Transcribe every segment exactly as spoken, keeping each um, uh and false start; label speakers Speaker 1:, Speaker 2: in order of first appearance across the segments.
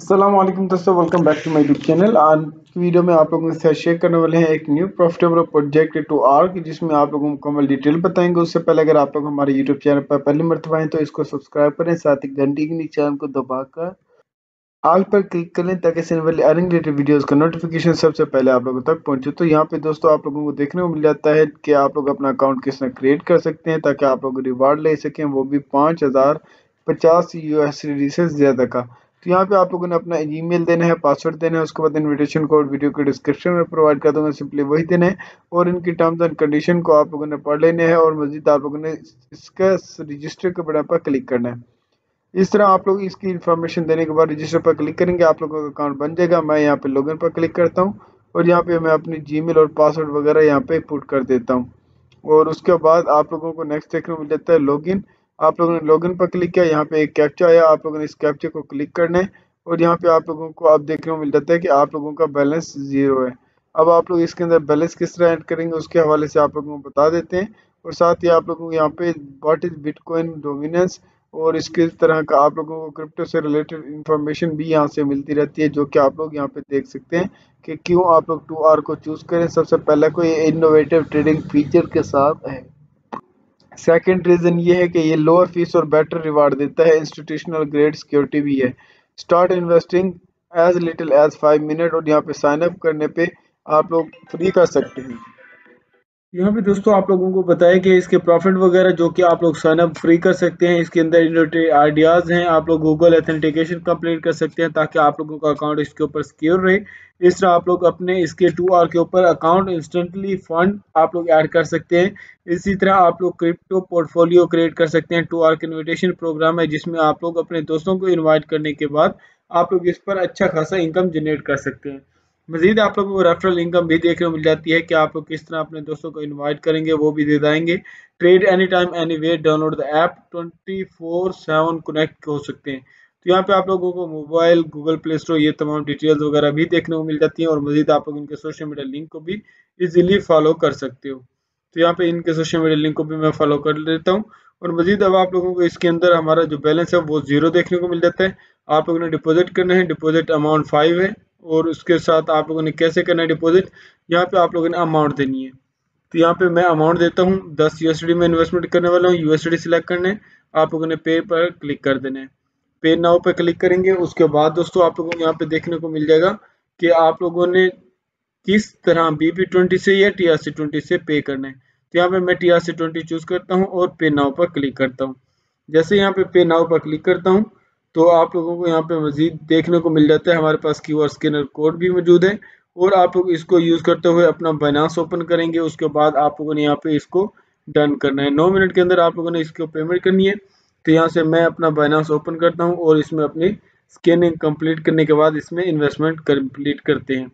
Speaker 1: अस्सलाम वालेकुम दोस्तों, welcome back to my YouTube channel. आज की वीडियो में आप लोगों के साथ शेयर करने वाले हैं एक न्यू प्रॉफिटेबल प्रोजेक्ट टू आर्क, जिसमें आप लोगों को मुकम्मल डिटेल बताएंगे। उससे पहले अगर आप लोग हमारे यूट्यूब चैनल पर पहली मर्तबा हैं तो इसको सब्सक्राइब करें, साथ ही घंटी के नीचे चैनल को दबाकर आल पर क्लिक करें ताकि आने वाली अर्निंग रिलेटेड वीडियोस का नोटिफिकेशन सबसे पहले आप लोगों तक पहुंचे। तो यहाँ पे दोस्तों आप लोगों को देखने को मिल जाता है कि आप लोग अपना अकाउंट किस तरह क्रिएट कर सकते हैं ताकि आप लोग रिवार्ड ले सकें, वो भी पाँच हज़ार पचास यू एस डी से ज़्यादा का। तो यहाँ पे आप लोगों ने अपना ईमेल देना है, पासवर्ड देना है, उसके बाद इन्विटेशन कोड वीडियो के डिस्क्रिप्शन में प्रोवाइड कर दूंगा, सिंपली वही देना है और इनकी टर्म्स एंड कंडीशन को आप लोगों ने पढ़ लेने हैं और मजीद आप लोगों ने इसका रजिस्टर के बटन पर क्लिक करना है। इस तरह आप लोग इसकी इन्फॉर्मेशन देने के बाद रजिस्टर पर क्लिक करेंगे, आप लोगों का अकाउंट बन जाएगा। मैं यहाँ पे लॉगिन पर क्लिक करता हूँ और यहाँ पे मैं अपनी जीमेल और पासवर्ड वगैरह यहाँ पे पुट कर देता हूँ और उसके बाद आप लोगों को नेक्स्ट देखने को मिल जाता है लॉगिन। आप लोगों ने लॉगिन पर क्लिक किया, यहाँ पे एक कैप्चा आया, आप लोगों ने इस कैप्चे को क्लिक करना है और यहाँ पे आप लोगों को अब देखने को मिल जाता है कि आप लोगों का बैलेंस जीरो है। अब आप लोग इसके अंदर बैलेंस किस तरह ऐड करेंगे उसके हवाले से आप लोगों को बता देते हैं और साथ ही आप लोगों को यहाँ पे व्हाट इज बिटकॉइन डोमिनेंस और इसके तरह का आप लोगों को क्रिप्टो से रिलेटेड इंफॉर्मेशन भी यहाँ से मिलती रहती है, जो कि आप लोग यहाँ पे देख सकते हैं कि क्यों आप लोग टू आर को चूज करें। सबसे पहले कोई इनोवेटिव ट्रेडिंग फीचर के साथ है। सेकंड रीजन ये है कि ये लोअर फीस और बेटर रिवार्ड देता है, इंस्टीट्यूशनल ग्रेड सिक्योरिटी भी है। Start investing as little as five minute और यहाँ पे साइन अप करने पे आप लोग फ्री कर सकते हैं। यहाँ पे दोस्तों आप लोगों को बताया कि इसके प्रॉफिट वगैरह जो कि आप लोग साइन अप फ्री कर सकते हैं। इसके अंदर इनोवेटिव आइडियाज़ हैं, आप लोग गूगल ऑथेंटिकेशन कंप्लीट कर सकते हैं ताकि आप लोगों का अकाउंट इसके ऊपर सिक्योर रहे। इस तरह आप लोग अपने इसके टू आर के ऊपर अकाउंट इंस्टेंटली फंड आप लोग ऐड कर सकते हैं। इसी तरह आप लोग क्रिप्टो पोर्टफोलियो क्रिएट कर सकते हैं। टू आर का इन्विटेशन प्रोग्राम है जिसमें आप लोग अपने दोस्तों को इन्वाइट करने के बाद आप लोग इस पर अच्छा खासा इनकम जनरेट कर सकते हैं। मजीद आप लोगों को रेफरल इनकम भी देखने को मिल जाती है कि आप लोग किस तरह अपने दोस्तों को इनवाइट करेंगे, वो भी दे देंगे। Trade any time any way, download the app, twenty four seven connect हो सकते हैं। तो यहाँ पे आप लोगों को मोबाइल, गूगल प्ले स्टोर, ये तमाम डिटेल्स वगैरह भी देखने को मिल जाती हैं और मजीद आप लोग इनके सोशल मीडिया लिंक को भी इजीली फॉलो कर सकते हो। तो यहाँ पे इनके सोशल मीडिया लिंक को भी मैं फॉलो कर लेता हूँ और मजीद अब आप लोगों को इसके अंदर हमारा जो बैलेंस है वो जीरो देखने को मिल जाता है। आप लोगों ने डिपॉजिट करना है, डिपॉजिट अमाउंट फाइव है और उसके साथ आप लोगों ने कैसे करना है डिपॉजिट, यहाँ पे आप लोगों ने अमाउंट देनी है। तो यहाँ पे मैं अमाउंट देता हूँ, दस यूएसडी में इन्वेस्टमेंट करने वाला हूँ, यूएसडी सिलेक्ट करना है, आप लोगों ने पे पर क्लिक कर देना है। पे नाउ पे क्लिक करेंगे, उसके बाद दोस्तों आप लोगों को यहाँ पे देखने को मिल जाएगा कि आप लोगों ने किस तरह बीपी ट्वेंटी से या टीआरसी ट्वेंटी से पे करना है। तो यहाँ पे मैं टीआरसी ट्वेंटी चूज करता हूँ और पे नाउ पर क्लिक करता हूँ। जैसे यहाँ पे पे नाउ पर क्लिक करता हूँ तो आप लोगों को यहाँ पे मजीद देखने को मिल जाता है, हमारे पास क्यूआर स्कैनर कोड भी मौजूद है और आप लोग इसको यूज करते हुए अपना बाइनांस ओपन करेंगे। उसके बाद आप लोगों ने यहाँ पे इसको डन करना है। नौ मिनट के अंदर आप लोगों ने इसको पेमेंट करनी है। तो यहाँ से मैं अपना बाइनांस ओपन करता हूँ और इसमें अपनी स्कैनिंग कंप्लीट करने के बाद इसमें इन्वेस्टमेंट कंप्लीट करते हैं।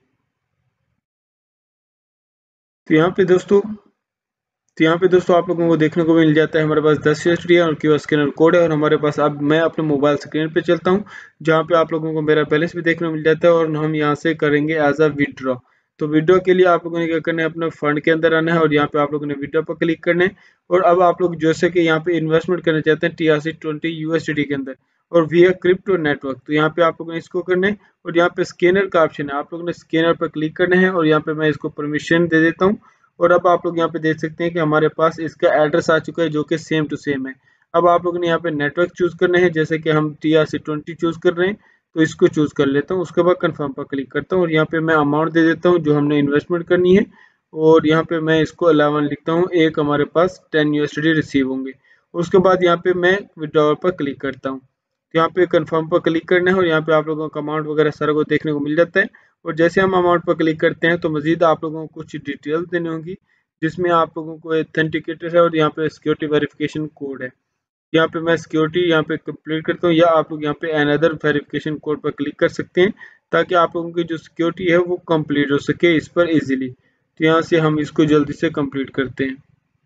Speaker 1: तो यहाँ पे दोस्तों तो यहाँ पे दोस्तों आप लोगों को देखने को मिल जाता है हमारे पास दस यूएसडी है और क्यूआर स्कैनर कोड है और हमारे पास अब मैं अपने मोबाइल स्क्रीन पे चलता हूँ जहाँ पे आप लोगों को मेरा बैलेंस भी देखने को मिल जाता है और हम यहाँ से करेंगे एज अ विड्रॉ। तो विड्रॉ के लिए आप लोगों ने क्या करना है, अपने फंड के अंदर आना है और यहाँ पे आप लोगों ने विड्रॉ पर क्लिक करना है और अब आप लोग जैसे कि यहाँ पे इन्वेस्टमेंट करना चाहते हैं टीआरसी ट्वेंटी यूएसडी के अंदर और वी क्रिप्टो नेटवर्क, तो यहाँ पे आप लोगों ने इसको करना है और यहाँ पे स्कैनर का ऑप्शन है, आप लोगों ने स्कैनर पर क्लिक करना है और यहाँ पे मैं इसको परमिशन दे देता हूँ और अब आप लोग यहाँ पे देख सकते हैं कि हमारे पास इसका एड्रेस आ चुका है जो कि सेम टू सेम है। अब आप लोगों ने यहाँ पे नेटवर्क चूज करना है, जैसे कि हम T R C twenty choose कर रहे हैं तो इसको चूज कर लेता हूँ। उसके बाद कंफर्म पर क्लिक करता हूँ और यहाँ पे मैं अमाउंट दे देता हूँ जो हमने इन्वेस्टमेंट करनी है और यहाँ पे मैं इसको अलेवन लिखता हूँ, एक हमारे पास टेन यूएसडी रिसीव होंगे। उसके बाद यहाँ पे मैं विड्रॉल पर क्लिक करता हूँ, यहाँ पे कंफर्म पर क्लिक करना है और यहाँ पे आप लोगों का अमाउंट वगैरह सारा को देखने को मिल जाता है। और जैसे हम अमाउंट पर क्लिक करते हैं तो मजीद आप लोगों को कुछ डिटेल्स देनी होंगी जिसमें आप लोगों को ऑथेंटिकेटर है और यहाँ पे सिक्योरिटी वेरिफिकेशन कोड है। यहाँ पे मैं सिक्योरिटी यहाँ पे कंप्लीट करता हूँ या आप लोग यहाँ पे अनदर वेरिफिकेशन कोड पर क्लिक कर सकते हैं ताकि आप लोगों की जो सिक्योरिटी है वो कंप्लीट हो सके इस पर इजीली। तो यहाँ से हम इसको जल्दी से कंप्लीट करते हैं।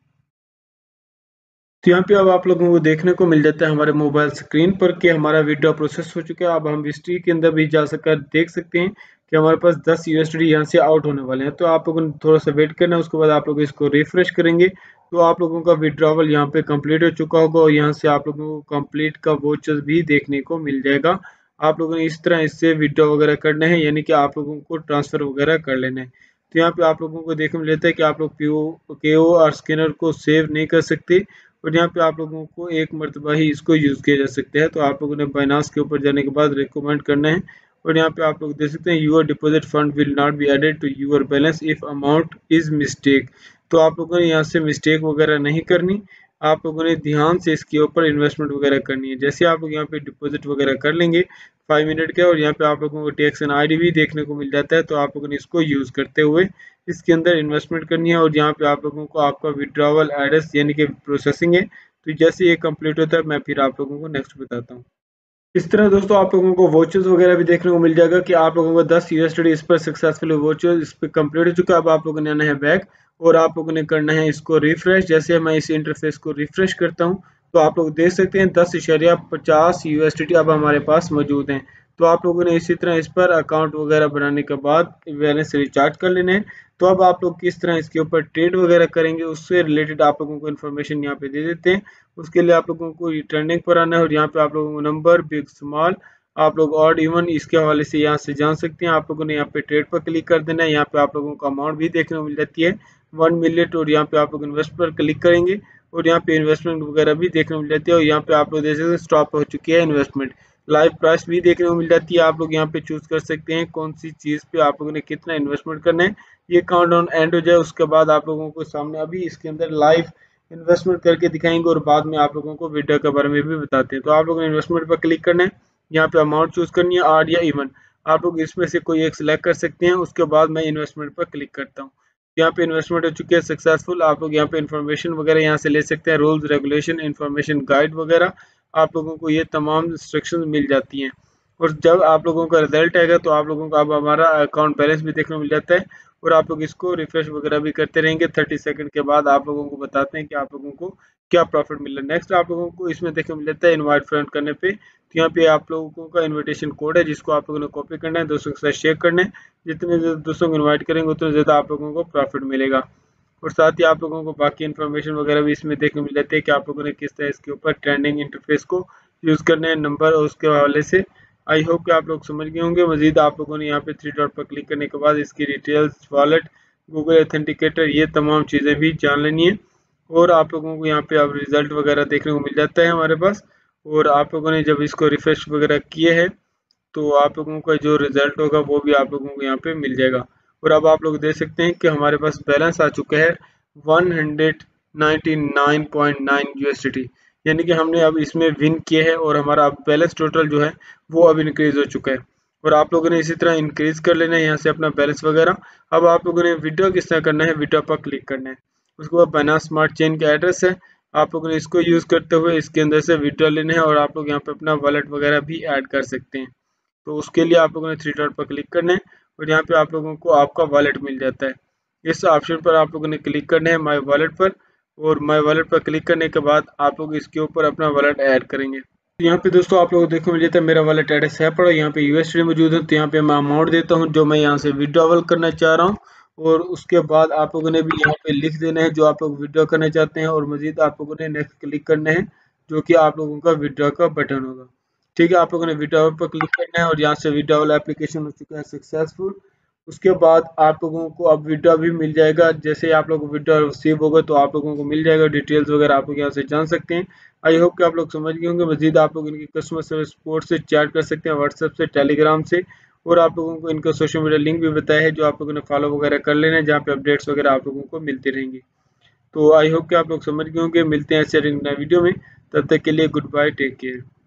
Speaker 1: तो यहाँ पे अब आप लोगों को देखने को मिल जाता है हमारे मोबाइल स्क्रीन पर कि हमारा विड्रॉ प्रोसेस हो चुका है। अब हम हिस्ट्री के अंदर भी जा सककर देख सकते हैं कि हमारे पास दस यूएसडी यहाँ से आउट होने वाले हैं। तो आप लोगों ने थोड़ा सा वेट करना है, उसके बाद आप लोग इसको रिफ्रेश करेंगे तो आप लोगों का विड्रॉवल यहाँ पे कंप्लीट हो चुका होगा और यहाँ से आप लोगों को कंप्लीट का वोचर भी देखने को मिल जाएगा आप लोगों ने इस तरह इससे विड्रॉ वगैरह करना है, यानी कि आप लोगों को ट्रांसफ़र वगैरह कर लेना है। तो यहाँ पे आप लोगों को देखने मिल जाता है कि आप लोग पीओ केओ और स्कैनर को सेव नहीं कर सकते, और यहाँ पे आप लोगों को एक मरतबा ही इसको यूज़ किया जा सकता है। तो आप लोगों ने बाइनांस के ऊपर जाने के बाद रिकमेंड करना है, और यहाँ पे आप लोग देख सकते हैं your deposit fund will not be added to your balance if amount is mistake. तो आप लोगों ने यहाँ से मिस्टेक वगैरह नहीं करनी, आप लोगों ने ध्यान से इसके ऊपर इन्वेस्टमेंट वगैरह करनी है। जैसे आप लोग यहाँ पे डिपॉजिट वगैरह कर लेंगे फाइव मिनट के, और यहाँ पे आप लोगों को टैक्स एंड आईडी भी देखने को मिल जाता है, तो आप लोगों ने इसको यूज़ करते हुए इसके अंदर इन्वेस्टमेंट करनी है। और यहाँ पे आप लोगों को आपका विड्रॉवल एड्रेस यानी कि प्रोसेसिंग है, तो जैसे ये कंप्लीट होता है मैं फिर आप लोगों को नेक्स्ट बताता हूँ। इस तरह दोस्तों आप लोगों को वोचर्स वगैरह भी देखने को मिल जाएगा कि आप लोगों को दस यूएसडी इस पर सक्सेसफुल वोचर इस पर कंप्लीट हो चुका है। अब आप लोगों ने आना है बैक, और आप लोगों ने करना है इसको रिफ्रेश। जैसे मैं इस इंटरफेस को रिफ्रेश करता हूं, तो आप लोग देख सकते हैं दस इशारिया पचास यूएसडी अब हमारे पास मौजूद हैं। तो आप लोगों ने इसी तरह इस पर अकाउंट वगैरह बनाने के बाद बैलेंस रिचार्ज कर लेने हैं। तो अब आप लोग किस तरह इसके ऊपर ट्रेड वगैरह करेंगे उससे रिलेटेड आप लोगों को इन्फॉर्मेशन यहाँ पे दे देते हैं। उसके लिए आप लोगों को ट्रेंडिंग पर आना है, और यहाँ पे आप लोगों को नंबर बिग स्मॉल आप लोग ऑड इवन इसके हवाले से यहाँ से जान सकते हैं। आप लोगों ने यहाँ पे ट्रेड पर क्लिक कर देना है। यहाँ पे आप लोगों को अमाउंट भी देखने को मिल जाती है वन मिलियन, और यहाँ पे आप लोग इन्वेस्ट पर क्लिक करेंगे, और यहाँ पे इन्वेस्टमेंट वगैरह भी देखने को मिल जाती है। और यहाँ पे आप लोग देख सकते हैं स्टॉप हो चुकी है इन्वेस्टमेंट, लाइव प्राइस भी देखने को मिल जाती है। आप लोग यहाँ पे चूज कर सकते हैं कौन सी चीज़ पे आप लोगों ने कितना इन्वेस्टमेंट करना है। ये काउंटडाउन एंड हो जाए उसके बाद आप लोगों को सामने अभी इसके अंदर लाइव इन्वेस्टमेंट करके दिखाएंगे, और बाद में आप लोगों को विड्रॉ के बारे में भी बताते हैं। तो आप लोगों ने इन्वेस्टमेंट पर क्लिक करना है, यहाँ पे अमाउंट चूज करनी है ऑड या इवन, आप लोग इसमें से कोई एक सिलेक्ट कर सकते हैं। उसके बाद मैं इन्वेस्टमेंट पर क्लिक करता हूँ, यहाँ पे इन्वेस्टमेंट हो चुकी है सक्सेसफुल। आप लोग यहाँ पे इन्फॉर्मेशन वगैरह यहाँ से ले सकते हैं, रूल्स रेगुलेशन इन्फॉर्मेशन गाइड वगैरह आप लोगों को ये तमाम इंस्ट्रक्शंस मिल जाती हैं। और जब आप लोगों का रिजल्ट आएगा तो आप लोगों को अब हमारा अकाउंट बैलेंस भी देखने को मिल जाता है, और आप लोग इसको रिफ्रेश वगैरह भी करते रहेंगे। थर्टी सेकंड के बाद आप लोगों को बताते हैं कि आप लोगों को क्या प्रॉफिट मिल रहा है। नेक्स्ट आप लोगों को इसमें देखने को मिल जाता है इनवाइट फ्रेंड करने पे, तो यहाँ पे आप लोगों का इनविटेशन कोड है जिसको आप लोगों ने कॉपी करना है, दोस्तों के साथ शेयर करना है। जितने दोस्तों को इन्वाइट करेंगे उतने ज़्यादा आप लोगों को प्रॉफिट मिलेगा। और साथ ही आप लोगों को बाकी इन्फॉर्मेशन वगैरह भी इसमें देखने को मिल जाती है कि आप लोगों ने किस तरह इसके ऊपर ट्रेंडिंग इंटरफेस को यूज़ करना है, नंबर और उसके हवाले से। आई होप कि आप लोग समझ गए होंगे। मजीद आप लोगों ने यहाँ पे थ्री डॉट पर क्लिक करने के बाद इसकी डिटेल्स, वॉलेट, गूगल ऑथेंटिकेटर, ये तमाम चीज़ें भी जान लेनी है। और आप लोगों को यहाँ पे अब रिजल्ट वगैरह देखने को मिल जाता है हमारे पास, और आप लोगों ने जब इसको रिफ्रेश वगैरह किए हैं तो आप लोगों का जो रिजल्ट होगा वो भी आप लोगों को यहाँ पे मिल जाएगा। और अब आप लोग देख सकते हैं कि हमारे पास बैलेंस आ चुका है one hundred ninety nine point nine USD, यानी कि हमने अब इसमें विन किए हैं, और हमारा अब बैलेंस टोटल जो है वो अब इंक्रीज हो चुका है। और आप लोगों ने इसी तरह इंक्रीज कर लेना है यहाँ से अपना बैलेंस वगैरह। अब आप लोगों ने विड्रॉ किस तरह करना है, विड्रॉ पर क्लिक करना है। उसके बाद बाइनांस स्मार्ट चेन का एड्रेस है, आप लोगों ने इसको यूज़ करते हुए इसके अंदर से विड्रॉ लेना है, और आप लोग यहाँ पे अपना वॉलेट वगैरह भी ऐड कर सकते हैं। तो उसके लिए आप लोगों ने थ्री डॉट पर क्लिक करना है, और यहाँ पे आप लोगों को आपका वॉलेट मिल जाता है। इस ऑप्शन पर आप लोगों ने क्लिक करना है माय वॉलेट पर, और माय वॉलेट पर क्लिक करने के बाद आप लोग इसके ऊपर अपना वॉलेट ऐड करेंगे। तो यहाँ पे दोस्तों आप लोगों को देखो मिल जाता है मेरा वॉलेट एड्रेस है पड़ा, यहाँ पे यूएसडी मौजूद है। तो यहाँ पे मैं अमाउंट देता हूँ जो मैं यहाँ से विड्रॉवल करना चाह रहा हूँ, और उसके बाद आप लोगों ने भी यहाँ पे लिख देना है जो आप लोग विड्रॉ करना चाहते हैं, और मजीद आप लोगों ने नेक्स्ट क्लिक करना है जो कि आप लोगों का विड्रॉ का बटन होगा। ठीक है, आप लोगों ने विड्रॉवल पर क्लिक करना है, और यहाँ से विड्रॉवल एप्लीकेशन हो चुका है सक्सेसफुल। उसके बाद आप लोगों को अब विड्रॉ भी मिल जाएगा। जैसे आप लोगों को विड्रॉ रिसीव होगा तो आप लोगों को मिल जाएगा, डिटेल्स वगैरह आप लोग यहाँ से जान सकते हैं। आई होप कि आप लोग समझ गए होंगे। मजीद आप लोग इनकी कस्टमर सर्विस सपोर्ट से चैट कर सकते हैं, व्हाट्सएप से, टेलीग्राम से, और आप लोगों को इनका सोशल मीडिया लिंक भी बताया है जो आप लोगों ने फॉलो वगैरह कर लेना है, जहाँ पे अपडेट्स वगैरह आप लोगों को मिलती रहेंगी। तो आई होप कि आप लोग समझ गए होंगे। मिलते हैं ऐसे नए वीडियो में, तब तक के लिए गुड बाय, टेक केयर।